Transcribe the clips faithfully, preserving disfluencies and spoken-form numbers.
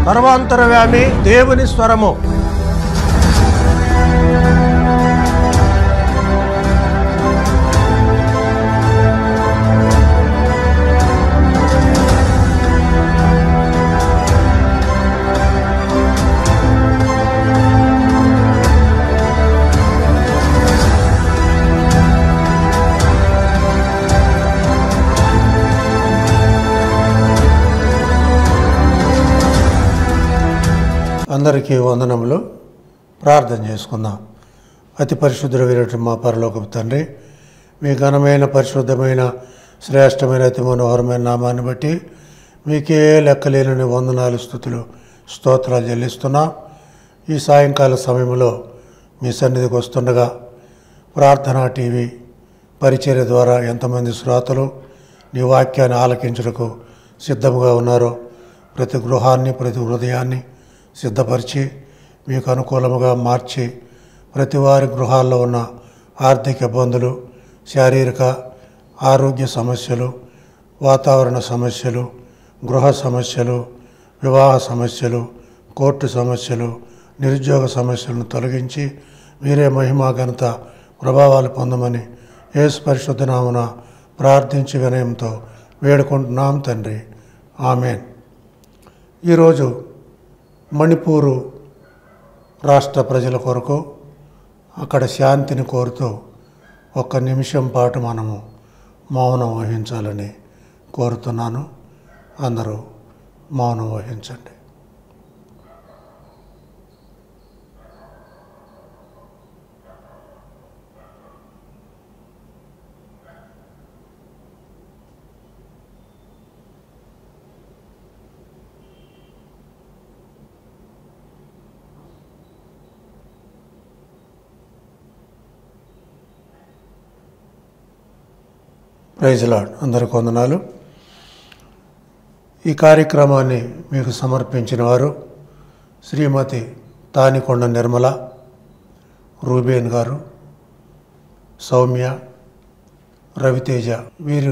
సర్వాంతరవ్యామి దేవుని స్వరము. అందరికీ వందనములు. ప్రార్థన చేసుకుందాం. అతి పరిశుద్ధుడైనటువంటి మా పరలోకపు తండ్రి, మీ ఘనమైన పరిశుద్ధమైన శ్రేష్టమైన అతి మనోహరమైన నామాన్ని బట్టి మీకే లెక్కలేని వందనాలు స్తుతులు స్తోత్రాలు చెల్లిస్తున్నాం. ఈ సాయంకాల సమయంలో మీ సన్నిధికి వస్తుండగా ప్రార్థనా టీవీ పరిచర్య ద్వారా ఎంతమంది శ్రోతలు నీ వాక్యాన్ని ఆలకించుటకు సిద్ధముగా ఉన్నారో ప్రతి గృహాన్ని ప్రతి హృదయాన్ని సిద్ధపరిచి మీకు అనుకూలముగా మార్చి ప్రతి వారి గృహాల్లో ఉన్న ఆర్థిక ఇబ్బందులు, శారీరక ఆరోగ్య సమస్యలు, వాతావరణ సమస్యలు, గృహ సమస్యలు, వివాహ సమస్యలు, కోర్టు సమస్యలు, నిరుద్యోగ సమస్యలను తొలగించి మీరే మహిమా ఘనత ప్రభావాలు పొందమని యేసు పరిశుద్ధ నామమున ప్రార్థించి వినయంతో వేడుకుంటున్నాం తండ్రి. ఆమెన్. ఈరోజు మణిపూరు రాష్ట్ర ప్రజల కొరకు అక్కడ శాంతిని కోరుతూ ఒక్క నిమిషం పాటు మనము మౌనం వహించాలని కోరుతున్నాను. అందరూ మౌనం వహించండి. Praise Lord. అందరికి వందనాలు. ఈ కార్యక్రమాన్ని మీకు సమర్పించిన వారు శ్రీమతి తానికొండ నిర్మల, రూబేన్ గారు, సౌమ్య, రవితేజ. వీరు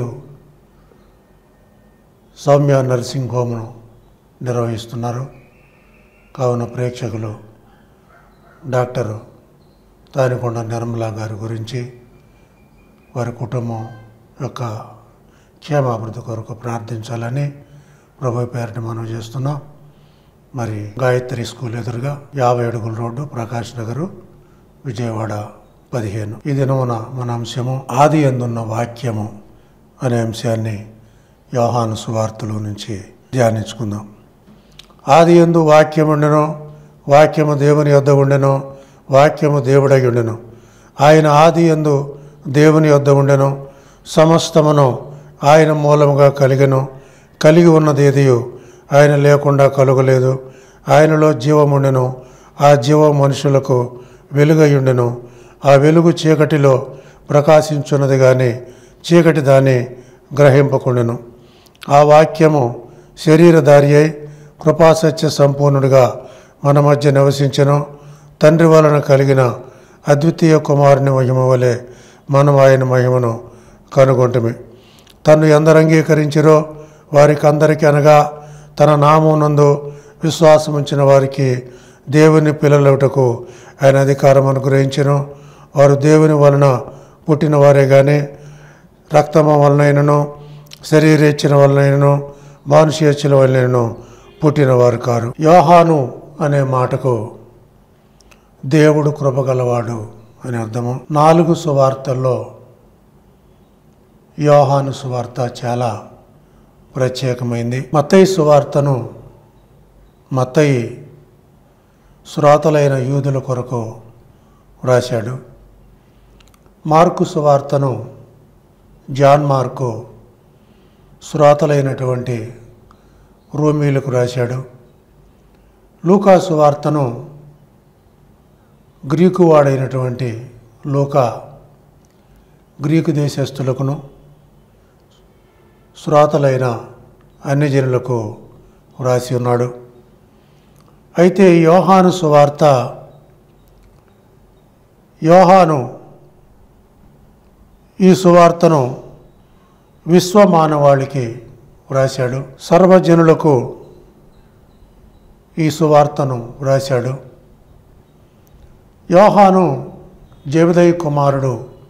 సౌమ్య నర్సింగ్ హోమ్ను నిర్వహిస్తున్నారు. కావున ప్రేక్షకులు డాక్టర్ తానికొండ నిర్మల గారి గురించి, వారి కుటుంబం యొక్క క్షేమాభివృద్ధి కొరకు ప్రార్థించాలని ప్రభు పేరిట మనం చేస్తున్నాం. మరి గాయత్రి స్కూల్ ఎదురుగా యాభై అడుగుల రోడ్డు, ప్రకాష్ నగరు, విజయవాడ పదిహేను. ఈ దినమున మన అంశము ఆది యందున్న వాక్యము అనే అంశాన్ని యోహాను సువార్తలో నుంచి ధ్యానించుకుందాం. ఆది యందు వాక్యం ఉండెను, వాక్యము దేవుని యొద్ద ఉండెను, వాక్యము దేవుడై ఉండెను. ఆయన ఆది యందు దేవుని యొద్ద ఉండెను. సమస్తమును ఆయన మూలముగా కలిగెను. కలిగి ఉన్నది ఏదియు ఆయన లేకుండా కలుగలేదు. ఆయనలో జీవముండెను. ఆ జీవం మనుషులకు వెలుగయుండెను. ఆ వెలుగు చీకటిలో ప్రకాశించున్నది కానీ చీకటి దాన్ని గ్రహింపకుండెను. ఆ వాక్యము శరీరధారి అయి కృపాసత్య సంపూర్ణుడిగా మన మధ్య నివసించెను. తండ్రి వలన కలిగిన అద్వితీయ కుమారుని మహిమ వలె మనం ఆయన మహిమను కనుగొంటమే. తను ఎందరు అంగీకరించిరో వారికి అందరికీ, అనగా తన నామమునందు విశ్వాసం ఉంచిన వారికి దేవుని పిల్లలవుటకు ఆయన అధికారం అనుగ్రహించెను. వారు దేవుని వలన పుట్టిన వారే కానీ రక్తము వలనైనను, శరీరేచ్ఛల వలనైనను, మానుషేచ్ఛల వలనైనను పుట్టినవారు కారు. యోహాను అనే మాటకు దేవుడు కృపగలవాడు అని అర్థము. నాలుగు సువార్తల్లో యోహాను సువార్త చాలా ప్రత్యేకమైంది. మత్తయి సువార్తను మత్తయి శ్రోతలైన యూదుల కొరకు వ్రాశాడు. మార్కు సువార్తను జాన్ మార్కు శ్రోతలైనటువంటి రోమీలకు రాశాడు. లూకా సువార్తను గ్రీకు వాడైనటువంటి లూకా గ్రీకు దేశస్థులకును శ్రోతలైన అన్ని జనులకు వ్రాసి ఉన్నాడు. అయితే యోహాను సువార్త యోహాను ఈ సువార్తను విశ్వమానవాళికి వ్రాశాడు. సర్వజనులకు ఈ సువార్తను వ్రాశాడు. యోహాను జెబెదయి కుమారుడు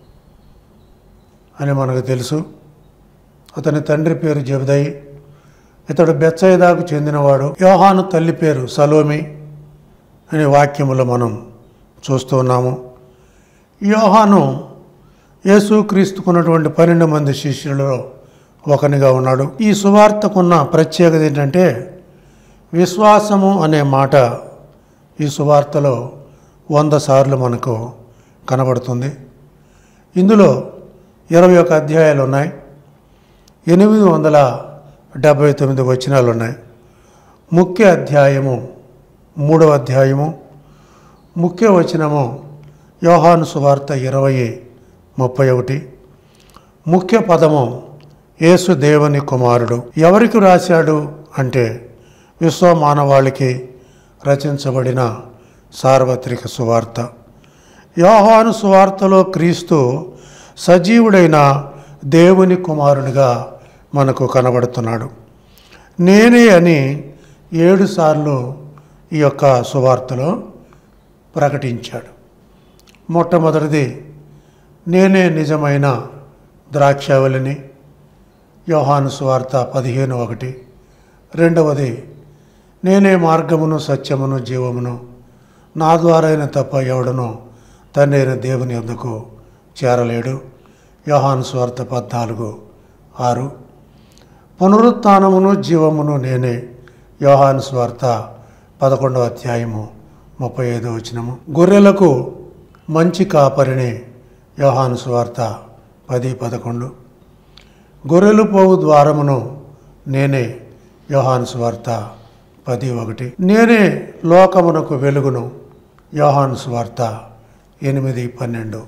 అని మనకు తెలుసు. అతని తండ్రి పేరు జెబెదయి. ఇతడు బెత్సయిదాకు చెందినవాడు. యోహాను తల్లి పేరు సలోమి అనే వాక్యములో మనం చూస్తూ ఉన్నాము. యోహాను యేసుక్రీస్తుకున్నటువంటి పన్నెండు మంది శిష్యులలో ఒకనిగా ఉన్నాడు. ఈ సువార్తకున్న ప్రత్యేకత ఏంటంటే విశ్వాసము అనే మాట ఈ సువార్తలో వంద సార్లు మనకు కనబడుతుంది. ఇందులో ఇరవై ఒక అధ్యాయాలు ఉన్నాయి. ఎనిమిది వందల డెబ్భై తొమ్మిది వచనాలు ఉన్నాయి. ముఖ్య అధ్యాయము మూడవ అధ్యాయము, ముఖ్య వచనము యోహాను సువార్త ఇరవై ముప్పై ఒకటి. ముఖ్య పదము యేసు దేవుని కుమారుడు. ఎవరికి రాశాడు అంటే విశ్వ మానవాళికి రచించబడిన సార్వత్రిక సువార్త. యోహాను సువార్తలో క్రీస్తు సజీవుడైన దేవుని కుమారునిగా మనకు కనబడుతున్నాడు. నేనే అని ఏడు సార్లు ఈ యొక్క సువార్తలో ప్రకటించాడు. మొట్టమొదటిది నేనే నిజమైన ద్రాక్షావళిని, యోహాను సువార్త పదిహేను ఒకటి. రెండవది నేనే మార్గమును సత్యమును జీవమును, నా ద్వారా అయిన తప్ప ఎవడనో తండ్రి అయిన దేవుని యొద్దకు చేరలేడు, యోహాను సువార్త పద్నాలుగు ఆరు. పునరుత్థానమును జీవమును నేనే, యోహాను సువార్త పదకొండవ అధ్యాయము ముప్పై ఐదో వచనము. గొర్రెలకు మంచి కాపరిని, యోహాను సువార్త పది పదకొండు. గొర్రెలు పోవు ద్వారమును నేనే, యోహాను సువార్త పది ఒకటి. నేనే లోకమునకు వెలుగును, యోహాను సువార్త ఎనిమిది పన్నెండు.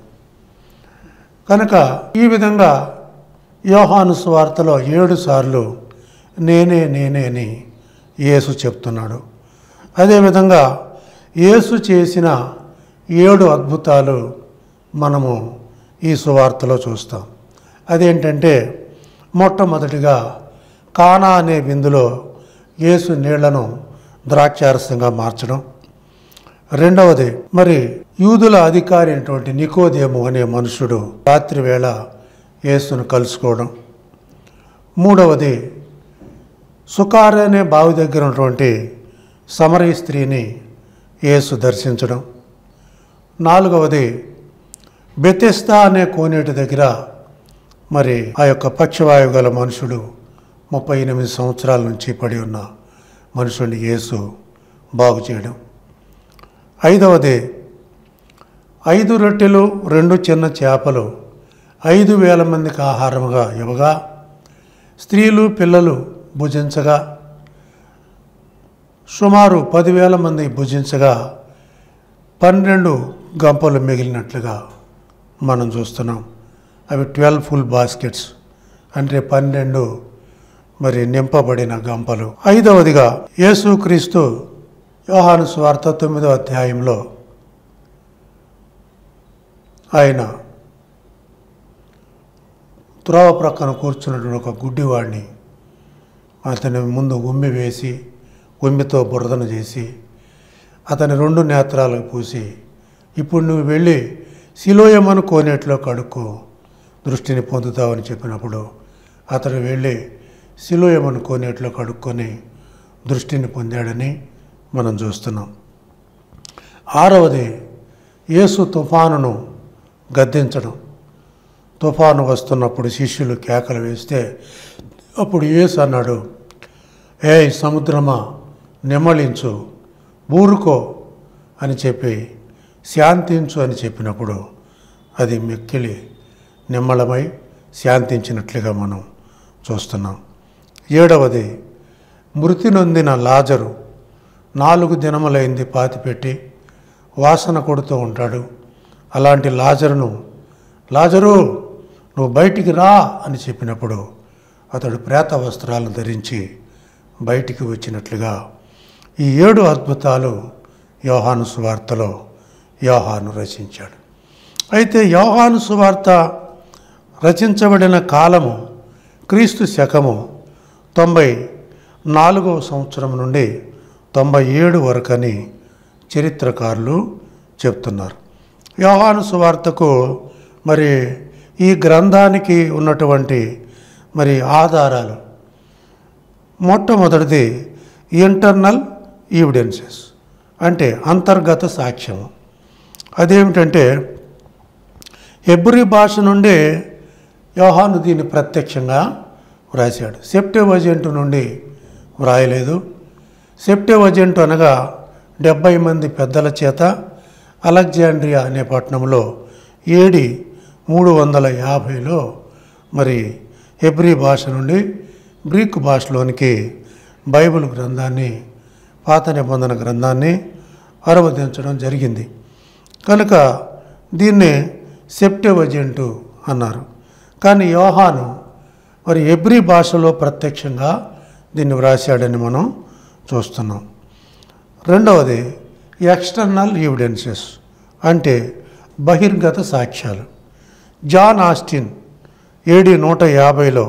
కనుక ఈ విధంగా యోహాను సువార్తలో ఏడు సార్లు నేనే నేనే అని యేసు చెప్తున్నాడు. అదేవిధంగా యేసు చేసిన ఏడు అద్భుతాలు మనము ఈ సువార్తలో చూస్తాం. అదేంటంటే మొట్టమొదటిగా కానా అనే విందులో యేసు నీళ్లను ద్రాక్షారసంగా మార్చడం. రెండవది మరి యూదుల అధికారి అయినటువంటి నికోదేము అనే మనుషుడు రాత్రి వేళ యేసును కలుసుకోవడం. మూడవది సుకారు అనే బావి దగ్గర ఉన్నటువంటి సమరయ స్త్రీని యేసు దర్శించడం. నాలుగవది బెతెస్దా అనే కోనేటి దగ్గర మరి ఆ యొక్క పక్షవాయువు గల మనుషుడు ముప్పై ఎనిమిది సంవత్సరాల నుంచి పడి ఉన్న మనుషుడిని యేసు బాగు చేయడం. ఐదవది ఐదు రొట్టెలు రెండు చిన్న చేపలు ఐదు వేల మందికి ఆహారముగా ఇవ్వగా స్త్రీలు పిల్లలు భుజించగా సుమారు పదివేల మంది భుజించగా పన్నెండు గంపలు మిగిలినట్లుగా మనం చూస్తున్నాం. అవి ట్వెల్వ్ ఫుల్ బాస్కెట్స్ అంటే పన్నెండు మరి నింపబడిన గంపలు. ఐదవదిగా యేసుక్రీస్తు యోహాను సువార్త తొమ్మిదవ అధ్యాయంలో ఆయన త్రోవ ప్రక్కన కూర్చున్నటువంటి ఒక గుడ్డివాడిని అతని ముందు ఉమ్మి వేసి ఉమ్మితో బురదను చేసి అతని రెండు నేత్రాలకు పూసి ఇప్పుడు నువ్వు వెళ్ళి సిలోయమను కోనేటిలో కడుక్కో దృష్టిని పొందుతావని చెప్పినప్పుడు అతడు వెళ్ళి సిలోయమను కోనేటిలో కడుక్కొని దృష్టిని పొందాడని మనం చూస్తున్నాం. ఆరవది యేసు తుఫానును గద్దించడం. తుఫాను వస్తున్నప్పుడు శిష్యులు కేకలు వేస్తే అప్పుడు యేసు అన్నాడు, ఏ సముద్రమా నెమ్మళించు, ఊరుకో అని చెప్పి శాంతించు అని చెప్పినప్పుడు అది మిక్కిలి నిమ్మళమై శాంతించినట్లుగా మనం చూస్తున్నాం. ఏడవది మృతి నొందిన లాజరు నాలుగు దినములైంది పాతిపెట్టి వాసన కొడుతూ ఉంటాడు. అలాంటి లాజరును లాజరు నువ్వు బయటికి రా అని చెప్పినప్పుడు అతడు ప్రేత వస్త్రాలను ధరించి బయటికి వచ్చినట్లుగా ఈ ఏడు అద్భుతాలు యోహాను సువార్తలో యోహాను రచించాడు. అయితే యోహాను సువార్త రచించబడిన కాలము క్రీస్తు శకము తొంభై నాలుగవ సంవత్సరం నుండి తొంభై ఏడు వరకు అని చరిత్రకారులు చెప్తున్నారు. యోహాను సువార్తకు మరి ఈ గ్రంథానికి ఉన్నటువంటి మరి ఆధారాలు, మొట్టమొదటిది ఇంటర్నల్ ఎవిడెన్సెస్, అంటే అంతర్గత సాక్ష్యము. అదేమిటంటే హెబ్రీ భాష నుండి యోహాను దీన్ని ప్రత్యక్షంగా వ్రాశాడు. సెప్టెవజెంట్ నుండి వ్రాయలేదు. సెప్టెవజెంట్ అనగా డెబ్భై మంది పెద్దల చేత అలెగ్జాండ్రియా అనే పట్టణంలో ఏడి మూడు వందల యాభైలో మరి హెబ్రీ భాష నుండి గ్రీకు భాషలోనికి బైబిల్ గ్రంథాన్ని, పాత నిబంధన గ్రంథాన్ని అనువదించడం జరిగింది. కనుక దీన్నే సెప్టెవజెంట్ అన్నారు. కానీ యోహాను మరి హెబ్రీ భాషలో ప్రత్యక్షంగా దీన్ని వ్రాశాడని మనం చూస్తున్నాం. రెండవది ఎక్స్టర్నల్ ఎవిడెన్సెస్, అంటే బహిర్గత సాక్ష్యాలు. జాన్ ఆస్టిన్ ఏడి నూట యాభైలో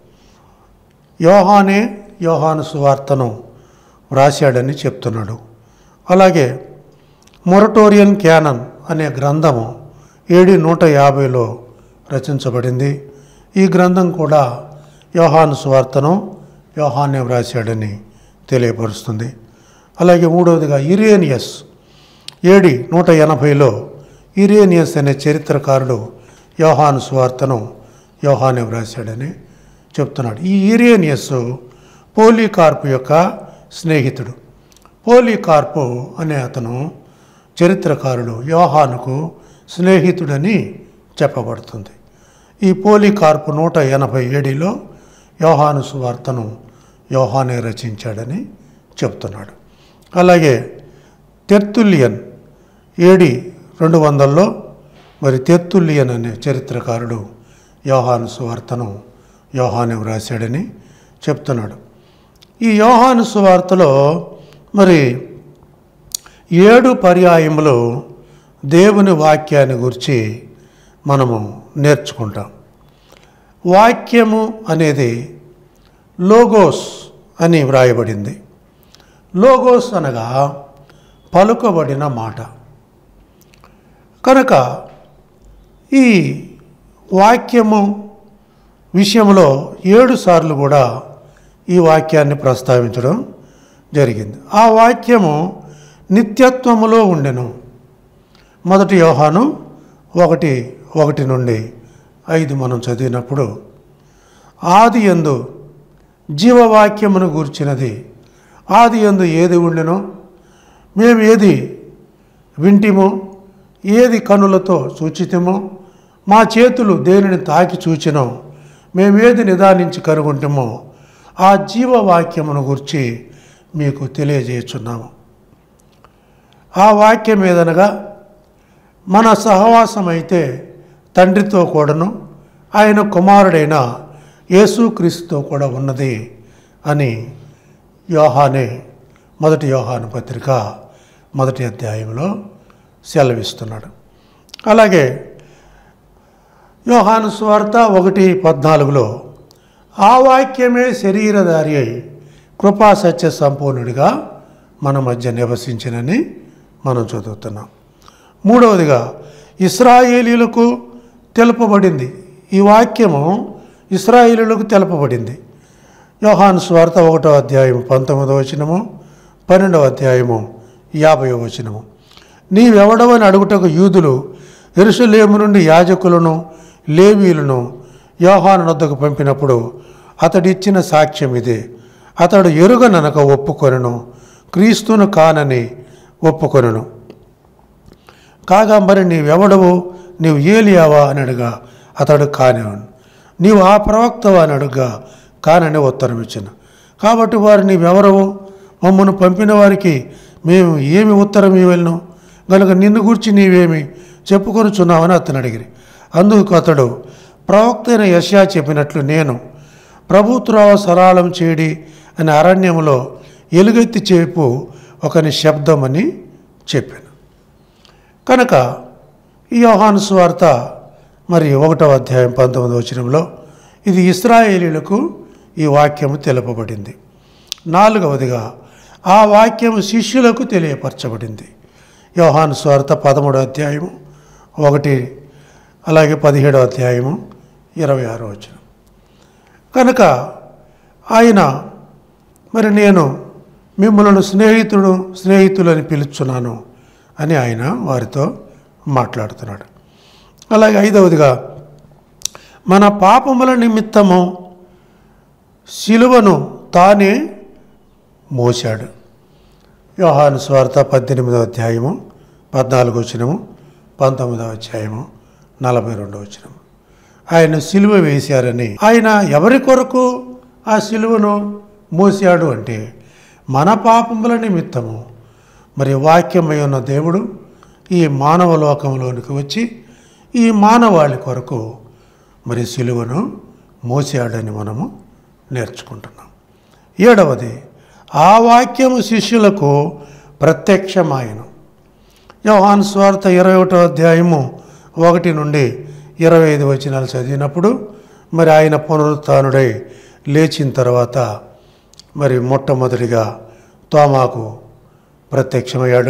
యోహానే యోహాను సువార్తను వ్రాశాడని చెప్తున్నాడు. అలాగే మొరటోరియన్ క్యానన్ అనే గ్రంథము ఏడి నూట యాభైలో రచించబడింది. ఈ గ్రంథం కూడా యోహాను సువార్తను యోహానే వ్రాశాడని తెలియపరుస్తుంది. అలాగే మూడవదిగా ఇరేనియస్ ఏడి నూట ఎనభైలో ఇరేనియస్ అనే చరిత్రకారుడు యోహాను సువార్తను యోహానే వ్రాశాడని చెప్తున్నాడు. ఈ ఇరేనియస్ పోలీకార్పు యొక్క స్నేహితుడు. పోలీకార్పు అనే అతను చరిత్రకారుడు యోహానుకు స్నేహితుడని చెప్పబడుతుంది. ఈ పోలీకార్పు నూట ఎనభై ఏడులో యోహాను సువార్తను యోహానే రచించాడని చెప్తున్నాడు. అలాగే తెర్తుల్లియన్ ఏడి రెండు వందల్లో మరి తెర్తుల్లియన్ అనే చరిత్రకారుడు యోహాను సువార్తను యోహానే వ్రాశాడని చెప్తున్నాడు. ఈ యోహాను సువార్తలో మరి ఏడు పర్యాయములు దేవుని వాక్యాన్ని గురించి మనము నేర్చుకుంటాం. వాక్యము అనేది లోగోస్ అని వ్రాయబడింది. లోగోస్ అనగా పలుకబడిన మాట. కనుక ఈ వాక్యము విషయంలో ఏడు సార్లు కూడా ఈ వాక్యాన్ని ప్రస్తావించడం జరిగింది. ఆ వాక్యము నిత్యత్వములో ఉండెను. మొదటి యోహాను ఒకటి ఒకటి నుండి ఐదు మనం చదివినప్పుడు, ఆది యందు జీవవాక్యమును గూర్చినది, ఆది యందు ఏది ఉండెనో, మేము ఏది వింటిమో, ఏది కనులతో చూచితిమో, మా చేతులు దేనిని తాకి చూచినో, మేమేది నిదానించి కనుగొంటామో ఆ జీవవాక్యమును గురించి మీకు తెలియజేస్తున్నాము. ఆ వాక్యం ఏదనగా మన సహవాసం అయితే తండ్రితో కూడాను ఆయన కుమారుడైన యేసుక్రీస్తుతో కూడా ఉన్నది అని యోహానే మొదటి యోహాను పత్రిక మొదటి అధ్యాయంలో సెలవిస్తున్నాడు. అలాగే యోహాను సువార్త ఒకటి పద్నాలుగులో ఆ వాక్యమే శరీరధారి అయి కృపా సత్య సంపూర్ణుడిగా మన మధ్య నివసించినని మనం చదువుతున్నాం. మూడవదిగా ఇశ్రాయేలీయులకు తెలుపబడింది. ఈ వాక్యము ఇశ్రాయేలీయులకు తెలుపబడింది. యోహాను సువార్త ఒకటో అధ్యాయం పంతొమ్మిదవ వచనము, పన్నెండవ అధ్యాయము యాభైవ వచనము. నీవెవడవని అడుగుటకు యూదులు యెరూషలేము నుండి యాజకులను లేవీయులను యోహాను వద్దకు పంపినప్పుడు అతడిచ్చిన సాక్ష్యం ఇదే. అతడు ఎరుగననక ఒప్పుకొనెను, క్రీస్తును కానని ఒప్పుకొనెను. కాగా మరి నీవెవడవు, నీవు ఏలియావా అని అడుగా అతడు కానివాడు. నీవు ఆ ప్రవక్తవా అని అడుగా కానని ఉత్తరం ఇచ్చిన. కాబట్టి వారు నీవెవరవు, మమ్మను పంపిన వారికి మేము ఏమి ఉత్తరం ఇవ్వలను, కనుక నిన్ను గురించి నీవేమి చెప్పుకొనుచున్నావని అతను అడిగిరి. అందుకు అతడు, ప్రవక్త అయిన యెషయా చెప్పినట్లు నేను ప్రభుత్రావ సరాళం చేడి అని అరణ్యములో ఎలుగెత్తి చేపు ఒకని శబ్దమని చెప్పాను. కనుక ఈ యోహాను సువార్త మరి ఒకటవ అధ్యాయం పంతొమ్మిదవ వచనంలో ఇది ఇశ్రాయేలీయులకు ఈ వాక్యము తెలుపబడింది. నాలుగవదిగా ఆ వాక్యము శిష్యులకు తెలియపరచబడింది. యోహాను సువార్త పదమూడో అధ్యాయము ఒకటి, అలాగే పదిహేడో అధ్యాయము ఇరవై ఆరో వచనం. కనుక ఆయన మరి నేను మిమ్మల్ని స్నేహితుడు స్నేహితులని పిలుచున్నాను అని ఆయన వారితో మాట్లాడుతున్నాడు. అలాగే ఐదవదిగా, మన పాపముల నిమిత్తము శిలువను తానే మోశాడు. యోహాను సువార్త పద్దెనిమిదవ అధ్యాయము పద్నాలుగో వచనము, పంతొమ్మిదవ అధ్యాయము నలభై రెండవ వచనము. ఆయన శిలువ వేశారని, ఆయన ఎవరి కొరకు ఆ శిలువను మోసాడు అంటే మన పాపముల నిమిత్తము. మరి వాక్యమై ఉన్న దేవుడు ఈ మానవ లోకంలోనికి వచ్చి ఈ మానవాళి కొరకు మరి శిలువను మోసాడని మనము నేర్చుకుంటున్నాం. ఏడవది, ఆ వాక్యము శిష్యులకు ప్రత్యక్షమాయను. యోహాను సువార్త ఇరవై ఒకటో అధ్యాయము ఒకటి నుండి ఇరవై ఐదు వచనాలు చదివినప్పుడు మరి ఆయన పునరుత్థానుడై లేచిన తర్వాత మరి మొట్టమొదటిగా తోమాకు ప్రత్యక్షమయ్యాడు.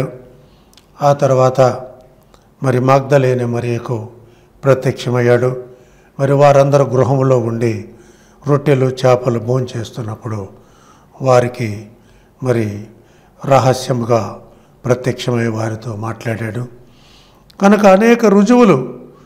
ఆ తర్వాత మరి మగ్దలేనే మరియకు ప్రత్యక్షమయ్యాడు. మరి వారందరూ గృహంలో ఉండి రొట్టెలు చేపలు భోంచేస్తున్నప్పుడు వారికి మరి రహస్యముగా ప్రత్యక్షమై వారితో మాట్లాడాడు. కనుక అనేక రుజువులు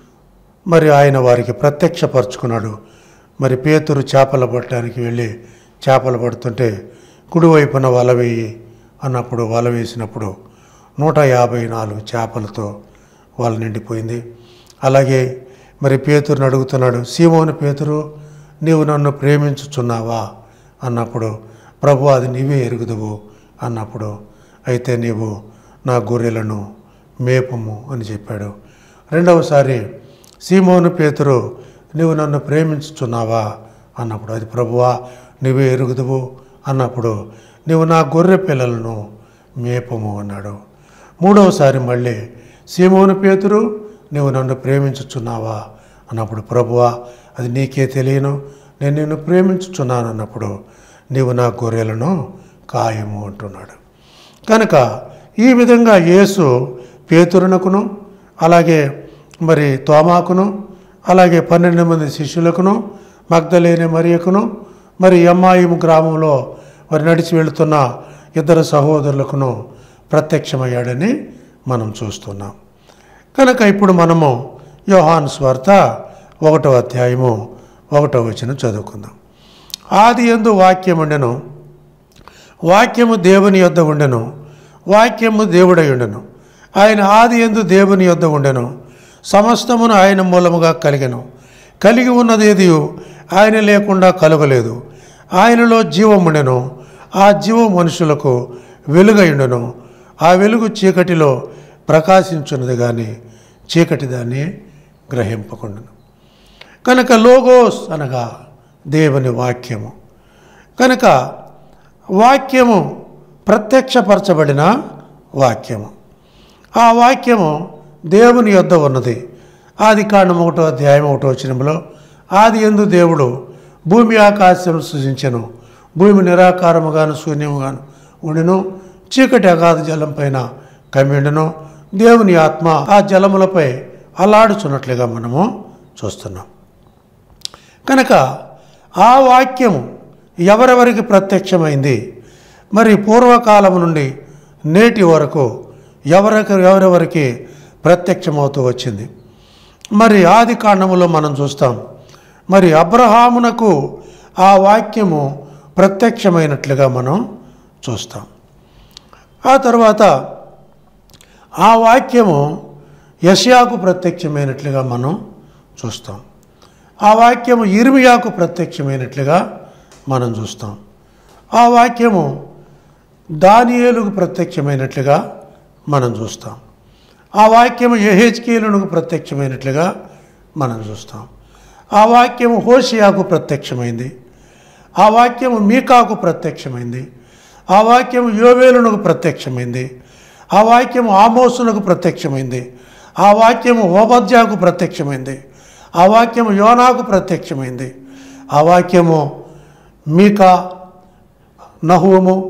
మరి ఆయన వారికి ప్రత్యక్షపరుచుకున్నాడు. మరి పేతురు చేపలు పట్టడానికి వెళ్ళి చేపలు పడుతుంటే కుడివైపున వల వేయి అన్నప్పుడు వల వేసినప్పుడు నూట యాభై నాలుగు చేపలతో వల నిండిపోయింది. అలాగే మరి పేతురుని అడుగుతున్నాడు, సీమోను పేతురు, నీవు నన్ను ప్రేమించుచున్నావా అన్నప్పుడు, ప్రభు అది నీవే ఎరుగుదువు అన్నప్పుడు, అయితే నీవు నా గొర్రెలను మేపము అని చెప్పాడు. రెండవసారి సీమోను పేతురు, నీవు నన్ను ప్రేమించుచున్నావా అన్నప్పుడు, అది ప్రభువా నీవే ఎరుగుదువు అన్నప్పుడు, నీవు నా గొర్రె పిల్లలను మేపము అన్నాడు. మూడవసారి మళ్ళీ సీమోను పేతురు, నీవు నన్ను ప్రేమించుచున్నావా అన్నప్పుడు, ప్రభువా అది నీకే తెలియను, నేను నిన్ను ప్రేమించుచున్నాను అన్నప్పుడు, నీవు నా గొర్రెలను కాయము అంటున్నాడు. కనుక ఈ విధంగా యేసు పేతురునకును అలాగే మరి తోమాకును అలాగే పన్నెండు మంది శిష్యులకును మగ్దలేనే మరియకును మరి ఎమ్మాయిము గ్రామంలో మరి నడిచి వెళుతున్న ఇద్దరు సహోదరులకును ప్రత్యక్షమయ్యాడని మనం చూస్తున్నాం. కనుక ఇప్పుడు మనము యోహాను సువార్త ఒకటో అధ్యాయము ఒకటో వచనం చదువుకుందాం. ఆది యందు వాక్యము ఉండెను, వాక్యము దేవుని యొద్ద ఉండెను, వాక్యము దేవుడై ఉండెను, ఆయన ఆది యందు దేవుని యొద్ద ఉండెను, సమస్తమును ఆయన మూలముగా కలిగెను, కలిగి ఉన్నదేది ఆయన లేకుండా కలుగలేదు. ఆయనలో జీవం ఉండెను, ఆ జీవం మనుషులకు వెలుగయుండెను, ఆ వెలుగు చీకటిలో ప్రకాశించున్నది కానీ చీకటి దాన్ని గ్రహింపకుండాను. కనుక లోగోస్ అనగా దేవుని వాక్యము. కనుక వాక్యము ప్రత్యక్షపరచబడిన వాక్యము. ఆ వాక్యము దేవుని యొద్ద ఉన్నది. ఆది కాండం ఒకటో అధ్యాయం ఒకటో వచనంలో, ఆది యందు దేవుడు భూమి ఆకాశం సృజించెను, భూమి నిరాకారముగాను శూన్యముగాను ఉండును, చీకటి అగాధ జలం పైన కమ్మిండును, దేవుని ఆత్మ ఆ జలములపై అలాడుచున్నట్లుగా మనము చూస్తున్నాం. కనుక ఆ వాక్యము ఎవరెవరికి ప్రత్యక్షమైంది, మరి పూర్వకాలం నుండి నేటి వరకు ఎవరికి ఎవరెవరికి ప్రత్యక్షమవుతూ వచ్చింది. మరి ఆది కాండములో మనం చూస్తాం, మరి అబ్రహామునకు ఆ వాక్యము ప్రత్యక్షమైనట్లుగా మనం చూస్తాం. ఆ తర్వాత ఆ వాక్యము యెషయాకు ప్రత్యక్షమైనట్లుగా మనం చూస్తాం. ఆ వాక్యము ఇర్మియాకు ప్రత్యక్షమైనట్లుగా మనం చూస్తాం. ఆ వాక్యము దానియేలుకు ప్రత్యక్షమైనట్లుగా మనం చూస్తాం. ఆ వాక్యము యెహెజ్కేలునకు ప్రత్యక్షమైనట్లుగా మనం చూస్తాం. ఆ వాక్యము హోషేయకు ప్రత్యక్షమైంది. ఆ వాక్యము మీకాకు ప్రత్యక్షమైంది. ఆ వాక్యము యోవేలునకు ప్రత్యక్షమైంది. ఆ వాక్యము ఆమోసునకు ప్రత్యక్షమైంది. ఆ వాక్యము ఓబద్యాకు ప్రత్యక్షమైంది. ఆ వాక్యము యోనాకు ప్రత్యక్షమైంది. ఆ వాక్యము మీకా, నహూము,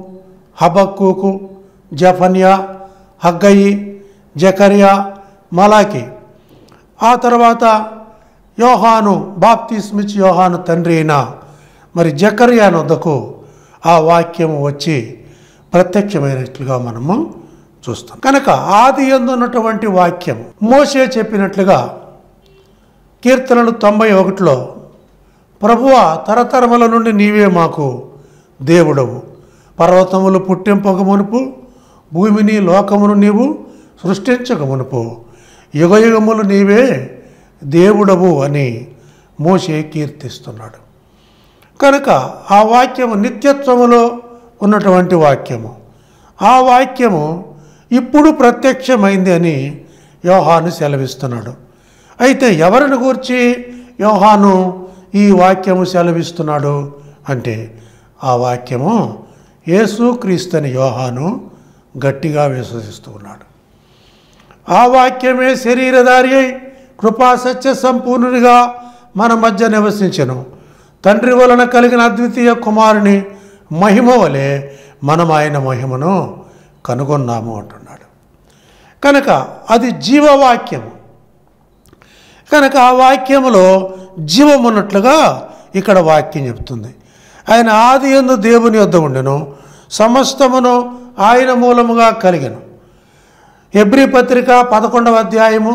హబక్కూకు, జఫన్యా, హగ్గయి, జకర్యా, మలాకి. ఆ తర్వాత యోహాను, బాప్తిస్మిచ్చి యోహాను తండ్రి అయిన మరి జకర్యా నొద్దకు ఆ వాక్యము వచ్చి ప్రత్యక్షమైనట్లుగా మనము చూస్తాం. కనుక ఆది యందు ఉన్నటువంటి వాక్యము మోషే చెప్పినట్లుగా కీర్తనలు తొంభై ఒకటిలో ప్రభువా, తరతరముల నుండి నీవే మాకు దేవుడవు, పర్వతములు పుట్టింపక మునుపు, భూమిని లోకమును నీవు సృష్టించక మునుపు, యుగయుగములు నీవే దేవుడవు అని మోషే కీర్తిస్తున్నాడు. కనుక ఆ వాక్యము నిత్యత్వములో ఉన్నటువంటి వాక్యము. ఆ వాక్యము ఇప్పుడు ప్రత్యక్షమైంది అని యోహాను సెలవిస్తున్నాడు. అయితే ఎవరిని గూర్చి యోహాను ఈ వాక్యము సెలవిస్తున్నాడు అంటే ఆ వాక్యము యేసుక్రీస్తుని యోహాను గట్టిగా విశ్వసిస్తూ ఉన్నాడు. ఆ వాక్యమే శరీరధారి అయి కృపా సత్య సంపూర్ణునిగా మన మధ్య నివసించెను. తండ్రి వలన కలిగిన అద్వితీయ కుమారుని మహిమ వలె మనం ఆయన మహిమను కనుగొన్నాము అంటున్నాడు. కనుక అది జీవవాక్యము. కనుక ఆ వాక్యములో జీవం ఉన్నట్లుగా ఇక్కడ వాక్యం చెప్తుంది. ఆయన ఆది యందు దేవుని యొద్ద ఉండెను, సమస్తమును ఆయన మూలముగా కలిగెను. హెబ్రీ పత్రిక పదకొండవ అధ్యాయము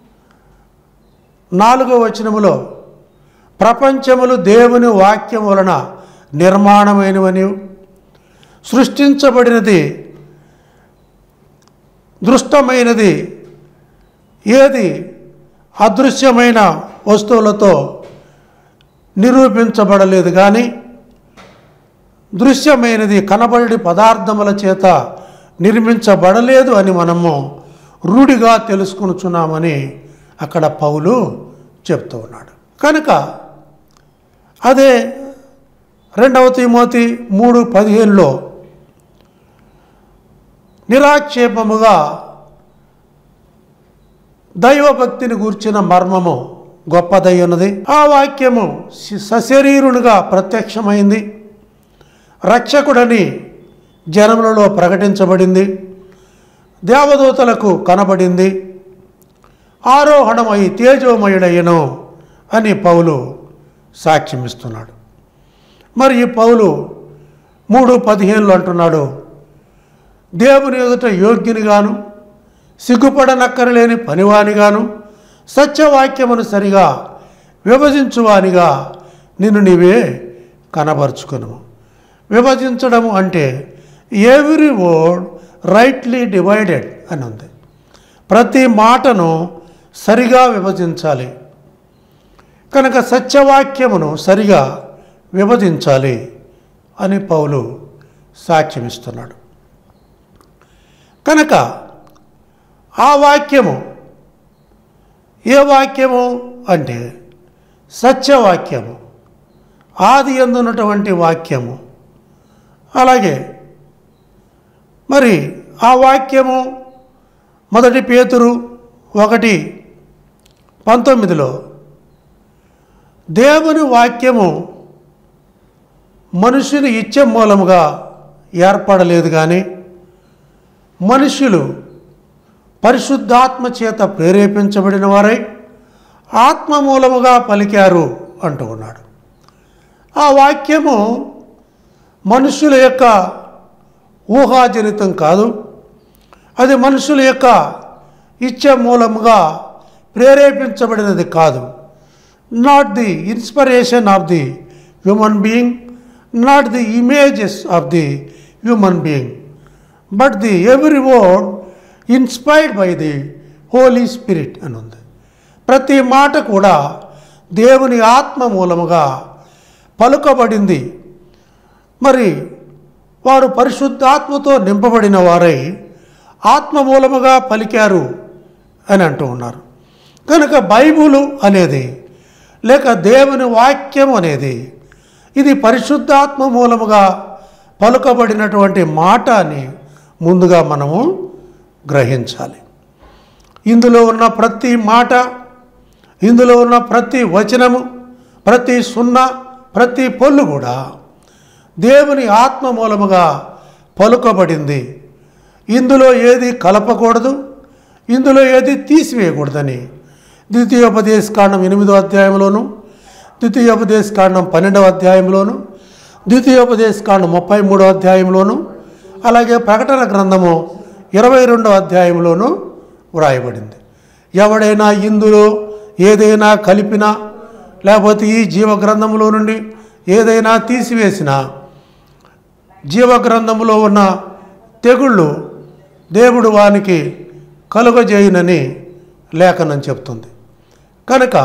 నాలుగవ వచనములో ప్రపంచములు దేవుని వాక్యం వలన నిర్మాణమైనవని, సృష్టించబడినది దృష్టమైనది ఏది అదృశ్యమైన వస్తువులతో నిరూపించబడలేదు, కానీ దృశ్యమైనది కనబడి పదార్థముల చేత నిర్మించబడలేదు అని మనము రూఢిగా తెలుసుకొనుచున్నామని అక్కడ పౌలు చెప్తూ ఉన్నాడు. కనుక అదే రెండవ తిమోతి మూడు పదిహేనులో నిరాక్షేపముగా దైవభక్తిని గూర్చిన మర్మము గొప్పదై ఉన్నది. ఆ వాక్యము సశరీరునిగా ప్రత్యక్షమైంది, రక్షకుడని జనములలో ప్రకటించబడింది, దేవదూతలకు కనబడింది, ఆరోహణమై తేజోమయుడయ్యను అని పౌలు సాక్ష్యమిస్తున్నాడు. మరి ఈ పౌలు మూడు పదిహేనులో అంటున్నాడు, దేవుని ఎదుట యోగ్యునిగాను సిగ్గుపడనక్కరలేని పనివానిగాను సత్యవాక్యమును సరిగా విభజించువానిగా నిన్ను నీవే కనబరుచుకును. విభజించడము అంటే ఎవ్రీ వర్డ్ రైట్లీ డివైడెడ్ అని ఉంది. ప్రతి మాటను సరిగా విభజించాలి. కనుక సత్యవాక్యమును సరిగా విభజించాలి అని పౌలు సాక్ష్యమిస్తున్నాడు. కనుక ఆ వాక్యము ఏ వాక్యము అంటే సత్యవాక్యము, ఆది యందు ఉన్నటువంటి వాక్యము. అలాగే మరి ఆ వాక్యము మొదటి పేతురు ఒకటి పంతొమ్మిదిలో దేవుని వాక్యము మనుషుని ఇచ్చే మూలముగా ఏర్పడలేదు, కానీ మనుషులు పరిశుద్ధాత్మ చేత ప్రేరేపించబడిన వారై ఆత్మ మూలముగా పలికారు అంటూ ఉన్నాడు. ఆ వాక్యము మనుషుల యొక్క ఊహాజనితం కాదు, అది మనుషుల యొక్క ఇచ్చే మూలముగా ప్రేరేపించబడినది కాదు. Not the inspiration of the human being, not the images of the human being, but the every word inspired by the Holy Spirit అని ఉంది. ప్రతి మాట కూడా దేవుని ఆత్మ మూలముగా పలుకబడింది. మరి వారు పరిశుద్ధాత్మతో నింపబడిన వారై ఆత్మ మూలముగా పలికారు అని అంటూ ఉన్నారు. కనుక బైబులు అనేది లేక దేవుని వాక్యం అనేది ఇది పరిశుద్ధాత్మ మూలముగా పలుకబడినటువంటి మాట అని ముందుగా మనము గ్రహించాలి. ఇందులో ఉన్న ప్రతి మాట, ఇందులో ఉన్న ప్రతి వచనము, ప్రతి సున్నా, ప్రతి పొల్లు కూడా దేవుని ఆత్మ మూలముగా పలుకబడింది. ఇందులో ఏది కలపకూడదు, ఇందులో ఏది తీసివేయకూడదని ద్వితీయోపదేశకాండం ఎనిమిదో అధ్యాయంలోను, ద్వితీయోపదేశకాండం పన్నెండవ అధ్యాయంలోను, ద్వితీయోపదేశకాండం ముప్పై మూడో అధ్యాయంలోను, అలాగే ప్రకటన గ్రంథము ఇరవై రెండో అధ్యాయంలోనూ వ్రాయబడింది. ఎవడైనా ఇందులో ఏదైనా కలిపినా లేకపోతే ఈ జీవగ్రంథంలో నుండి ఏదైనా తీసివేసినా జీవగ్రంథంలో ఉన్న తెగుళ్ళు దేవుడు వానికి కలుగజేయునని లేఖనం చెప్తుంది. కనుక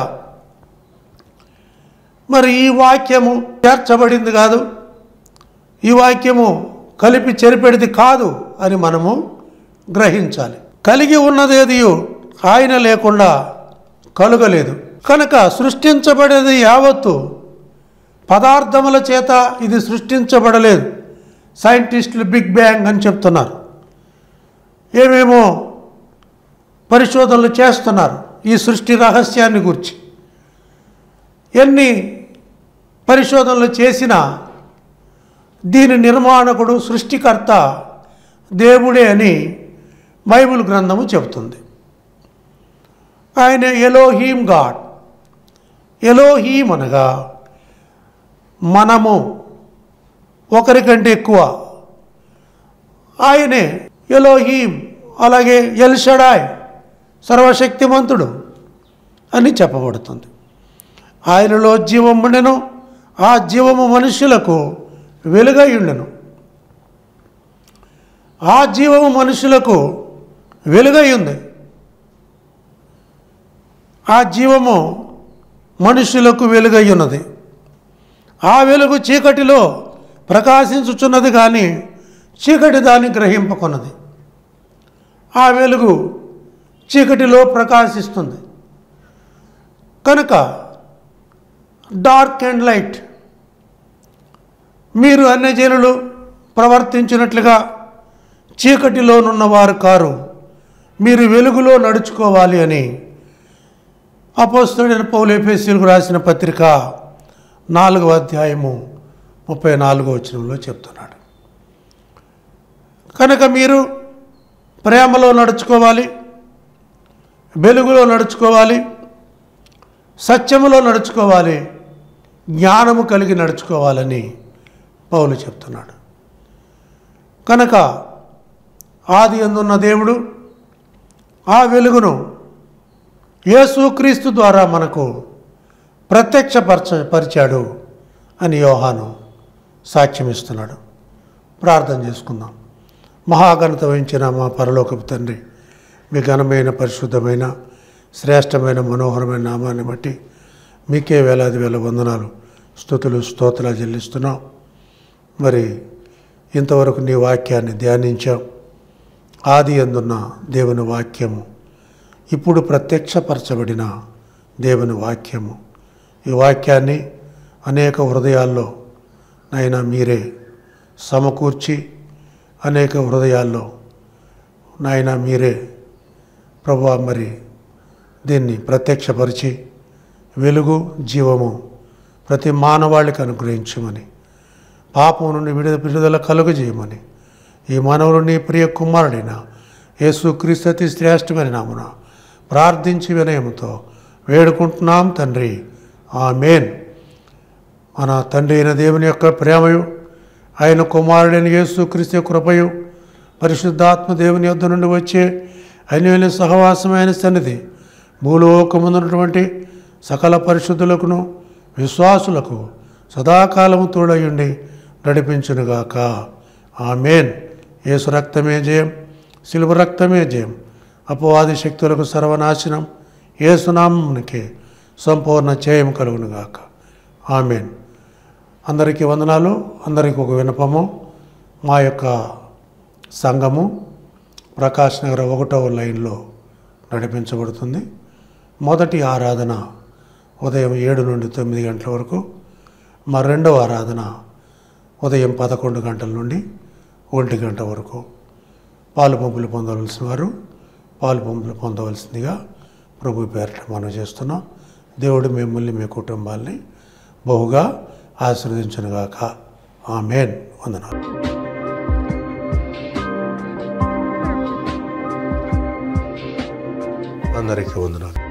మరి ఈ వాక్యము చేర్చబడింది కాదు, ఈ వాక్యము కలిపి చెరిపెడిది కాదు అని మనము గ్రహించాలి. కలిగి ఉన్నదేది ఆయన లేకుండా కలుగలేదు. కనుక సృష్టించబడేది యావత్తు పదార్థముల చేత ఇది సృష్టించబడలేదు. సైంటిస్టులు బిగ్ బ్యాంగ్ అని చెప్తున్నారు, ఏమేమో పరిశోధనలు చేస్తున్నారు ఈ సృష్టి రహస్యాన్ని గురించి. ఎన్ని పరిశోధనలు చేసినా దీని నిర్మాణకుడు సృష్టికర్త దేవుడే అని బైబిల్ గ్రంథము చెబుతుంది. ఆయన ఎలోహీం గాడ్. ఎలోహీం అనగా మనము ఒకరికంటే ఎక్కువ, ఆయనే ఎలోహీం. అలాగే ఎల్ షడాయ్ సర్వశక్తిమంతుడు అని చెప్పబడుతుంది. ఆయనలో జీవం ఉండెను, ఆ జీవము మనుషులకు వెలుగై ఉండెను. ఆ జీవము మనుషులకు వెలుగై ఉంది. ఆ జీవము మనుషులకు వెలుగై ఉన్నది. ఆ వెలుగు చీకటిలో ప్రకాశించుచున్నది కానీ చీకటి దాన్ని గ్రహింపకున్నది. ఆ వెలుగు చీకటిలో ప్రకాశిస్తుంది. కనుక డార్క్ అండ్ లైట్, మీరు అన్యజనులు ప్రవర్తించినట్లుగా చీకటిలోనున్నవారు కారు, మీరు వెలుగులో నడుచుకోవాలి అని అపోస్తలుడైన పౌలు ఎఫెసీయులకు రాసిన పత్రిక నాలుగవ అధ్యాయము ముప్పై నాలుగో వచనంలో చెప్తున్నాడు. కనుక మీరు ప్రేమలో నడుచుకోవాలి, వెలుగులో నడుచుకోవాలి, సత్యములో నడుచుకోవాలి, జ్ఞానము కలిగి నడుచుకోవాలని పౌలు చెప్తున్నాడు. కనుక ఆది యందున్న దేవుడు ఆ వెలుగును యేసుక్రీస్తు ద్వారా మనకు ప్రత్యక్షపరచ పరిచాడు అని యోహాను సాక్ష్యమిస్తున్నాడు. ప్రార్థన చేసుకుందాం. మహాఘనత వహించిన మా పరలోకపు తండ్రి, మీ ఘనమైన పరిశుద్ధమైన శ్రేష్టమైన మనోహరమైన నామాన్ని బట్టి మీకే వేలాది వేల వందనాలు, స్తుతులు, స్తోత్రాలు చెల్లిస్తున్నాం. మరి ఇంతవరకు నీ వాక్యాన్ని ధ్యానించాం. ఆది యందున్న దేవుని వాక్యము, ఇప్పుడు ప్రత్యక్షపరచబడిన దేవుని వాక్యము. ఈ వాక్యాన్ని అనేక హృదయాల్లో నైనా మీరే సమకూర్చి, అనేక హృదయాల్లో నాయన మీరే ప్రభువా మరి దీన్ని ప్రత్యక్షపరిచి వెలుగు జీవము ప్రతి మానవాళికి అనుగ్రహించమని, పాపం నుండి విడుదల విడుదల కలుగజేయమని ఈ మానవుడు నీ ప్రియ కుమారుడైన యేసుక్రీస్తు అతి శ్రేష్టమైన నామున ప్రార్థించి వినయముతో వేడుకుంటున్నాం తండ్రి, ఆమేన్. మన తండ్రి అయిన దేవుని యొక్క ప్రేమయు, ఆయన కుమారుడైన యేసుక్రీస్తు కృపయు, పరిశుద్ధాత్మ దేవుని యొద్ద నుండి వచ్చే అన్యోన్య సహవాసమైన సన్నిధి భూలోకమున్నటువంటి సకల పరిశుద్ధులకును విశ్వాసులకు సదాకాలము తోడయుండి నడిపించునుగాక, ఆమేన్. యేసు రక్తమే జయం, శిలువ రక్తమే జయం, అపవాది శక్తులకు సర్వనాశనం, యేసునామమునికి సంపూర్ణ జయం కలుగునుగాక, ఆమేన్. అందరికీ వందనాలు. అందరికీ ఒక వినపము. మా యొక్క సంఘము ప్రకాష్ నగర్ ఒకటవ లైన్లో నడిపించబడుతుంది. మొదటి ఆరాధన ఉదయం ఏడు నుండి తొమ్మిది గంటల వరకు, మా రెండవ ఆరాధన ఉదయం పదకొండు గంటల నుండి ఒంటి గంట వరకు. పాలు పంపులు పొందవలసిన వారు పాలు పంపులు పొందవలసిందిగా ప్రభు పేరిట మనం చేస్తున్నాం. దేవుడు మిమ్మల్ని మీ కుటుంబాల్ని బహుగా ఆశీర్వదించునుగాక, ఆమేన్. వందనాలు. అందరికీ వందనాలు.